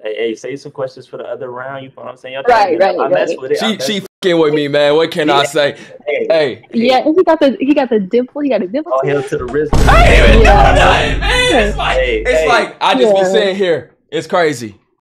Hey, save some questions for the other round. You know what I'm saying? Right. I mess with it. She fucking with me, man. What can I say? Hey. Yeah, and he got the dimple. He got a dimple. Oh, hell to the wrist. I ain't even doing nothing, man. It's like I just be sitting here. It's crazy.